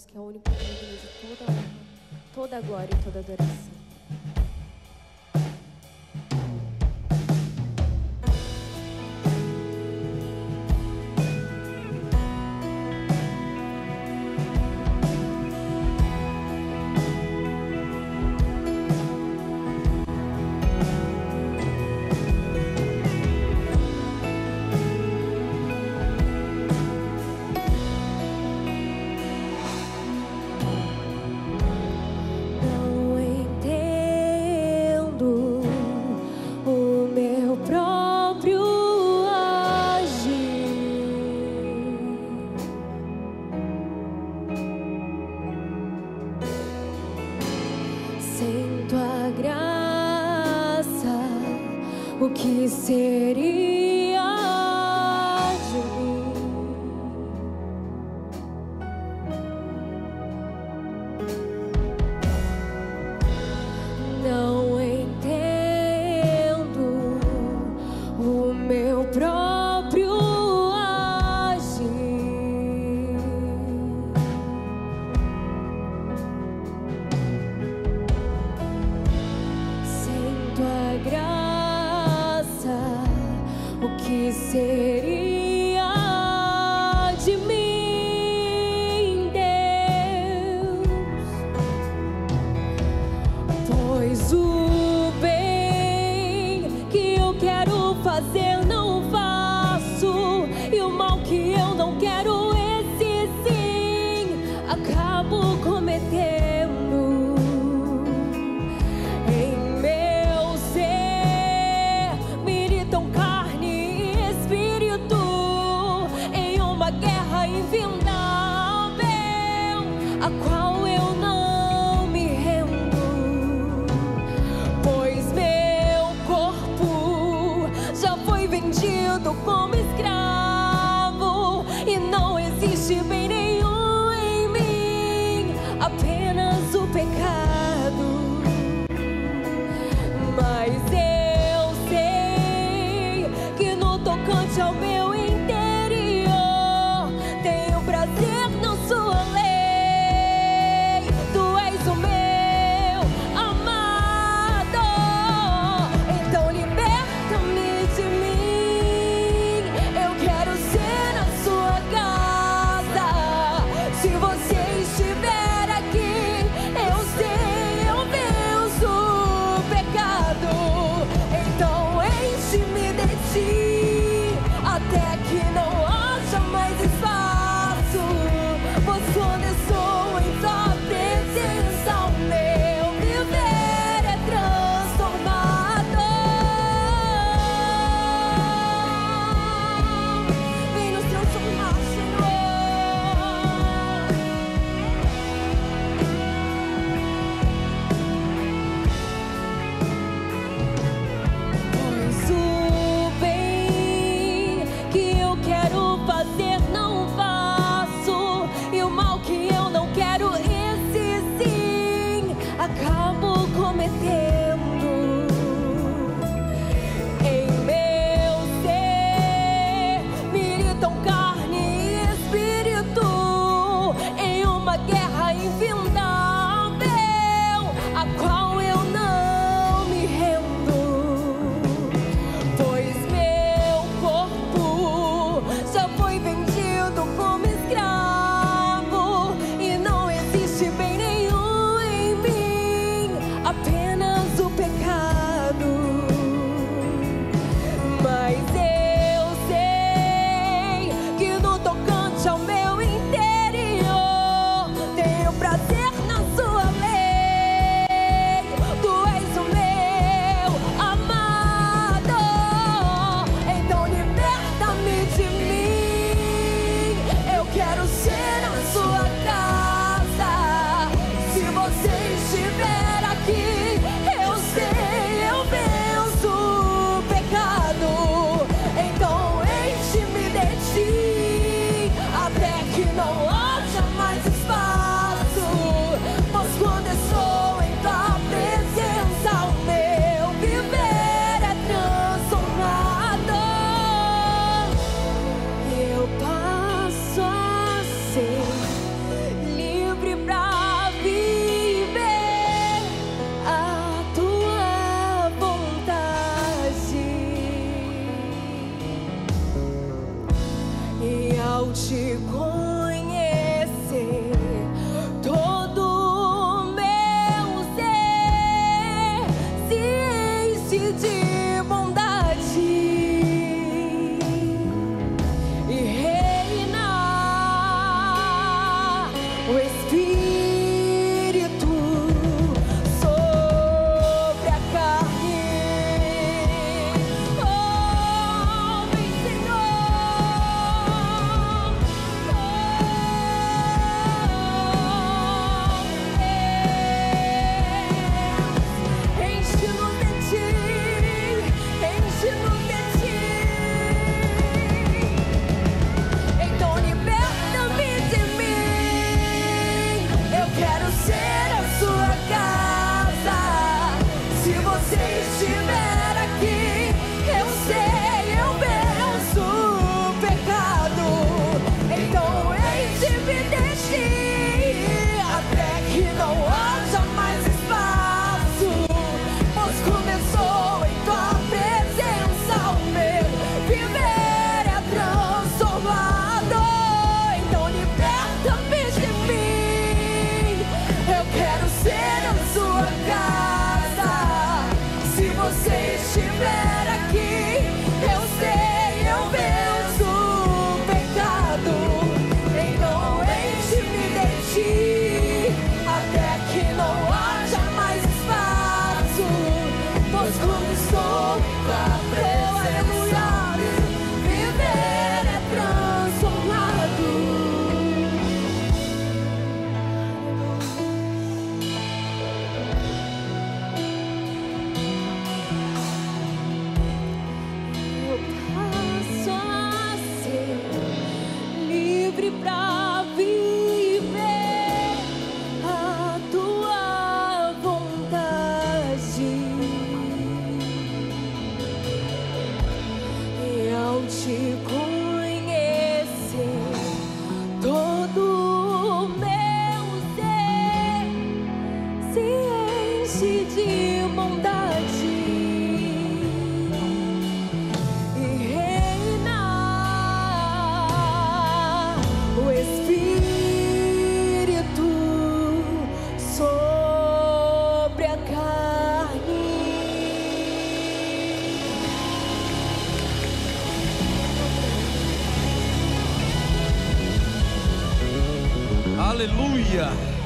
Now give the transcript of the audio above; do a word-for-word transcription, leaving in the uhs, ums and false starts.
Deus, que é o único digno de toda honra, toda glória e toda adoração. O que seria de mim? Não entendo o meu próprio agir. Sem tua graça, o que seria de mim, Deus? Pois o bem que eu quero fazer não faço, e o mal que eu não quero, esse sim acabo cometendo. A qual eu não me rendo, pois meu corpo já foi vendido como escravo, e não existe bem nenhum em mim, apenas o pecado. Mas eu sei que no tocante ao meu interior tenho prazer na sua lei. Até que não haja mais espaço, pois quando eu sou em tua presença, o meu viver é transformado. Vem nos transformar, fazer não faço, e o mal que eu não quero, esse sim acabo cometendo. Em meu ser militam carne e espírito, em uma guerra infindável, a qual eu não me rendo, pois meu corpo já foi vendido como escravo, e não existe bem nenhum em mim, apenas o pecado. Mas eu sei que no tocante ao meu interior o Espírito sobre a carne. Oh, vem, Senhor. Oh, é. Enche-nos de ti, enche-nos de ti. Então liberta-me de mim. Eu quero ser a sua casa. Se você estiver aqui, eu sei, eu venço o pecado. Então enche-me de ti, até que não haja mais espaço. Pois começou em tua presença, o meu viver é transformado. Então liberta-me de mim. Eu quero ser a sua casa. Se você estiver aqui, eu sei, eu venço o pecado. Então enche-me de ti, até que não haja mais espaço. Pois quando estou com a presença, viver é transformado. Eu passo a ser livre pra viver a tua vontade. E ao te conhecer, todo o meu ser se enche de bondade. E reinar o Espírito sobre a carne. Aleluia.